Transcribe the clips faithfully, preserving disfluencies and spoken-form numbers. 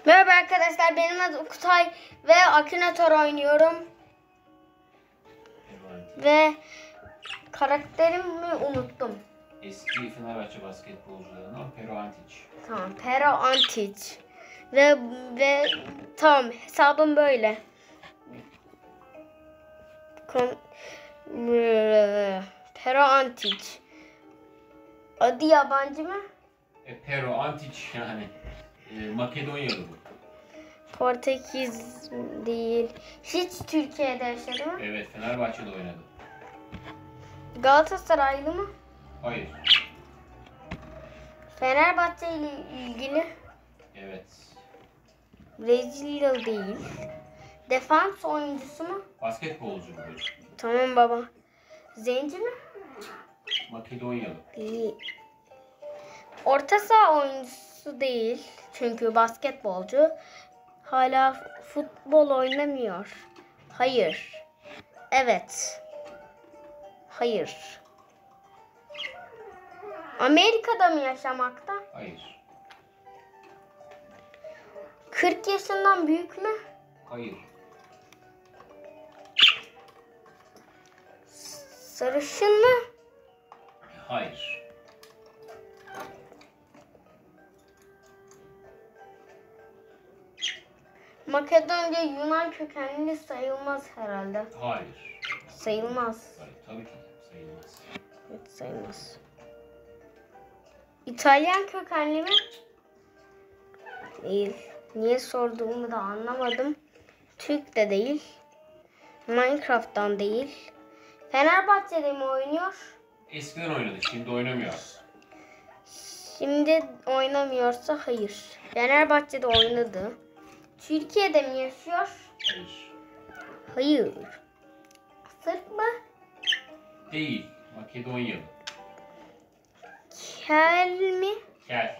Merhaba arkadaşlar, benim adım Kutay ve Akinator oynuyorum. Evet. Ve karakterimi unuttum. Eski Fenerbahçe basketbolcularından Pero Antic. Tamam, Pero Antic. Ve ve tamam, hesabım böyle. Kon Pero Antic. Adı yabancı mı? E, Pero Antic yani e, Makedonyalı bu. Portekiz değil. Hiç Türkiye'de yaşadı mı? Evet, Fenerbahçe'de oynadı. Galatasaraylı mı? Hayır. Fenerbahçe ile ilgili. Evet. Brezilyalı değil. Defans oyuncusu mu? Basketbolcu bu. Tamam baba. Zenci mi? Makedonyalı. Değil. Orta saha oyuncusu değil. Çünkü basketbolcu. Hala futbol oynamıyor. Hayır. Evet. Hayır. Amerika'da mı yaşamakta? Hayır. kırk yaşından büyük mü? Hayır. Sarışın mı? Hayır. Makedonca Yunan kökenli sayılmaz herhalde. Hayır. Sayılmaz. Hayır. Tabii ki sayılmaz. Evet, sayılmaz. İtalyan kökenli mi? Değil. Niye sorduğumu da anlamadım. Türk de değil. Minecraft'tan değil. Fenerbahçe'de mi oynuyor? Eskiden oynadı, şimdi oynamıyor. Şimdi oynamıyorsa hayır. Fenerbahçe'de oynadı. Türkiye'de mi yaşıyor? Hayır. Hayır. Sırp mı? Değil. Makedonyalı. Kel mi? Gel.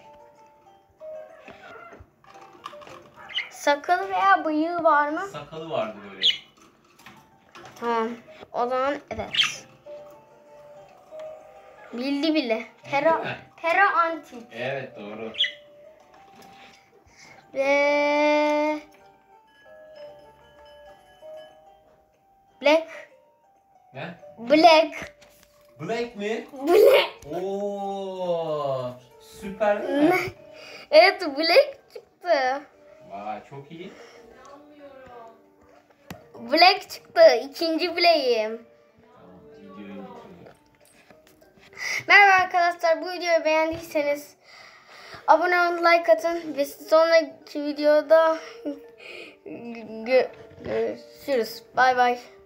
Sakalı veya bıyığı var mı? Sakalı vardı böyle. Tamam. O zaman evet. Bildi bile. Pero, mi? Pero Antic. Evet, doğru. Ve Black. Ne? Black. Black mi? Black. Oo, süper değil mi? Evet, Black çıktı. Vay, çok iyi. Black çıktı. İkinci Black'im. Tamam, videoyu bitiriyorum. Merhaba arkadaşlar. Bu videoyu beğendiyseniz abone olun, like atın ve sonraki videoda gö- görüşürüz. Bay bay.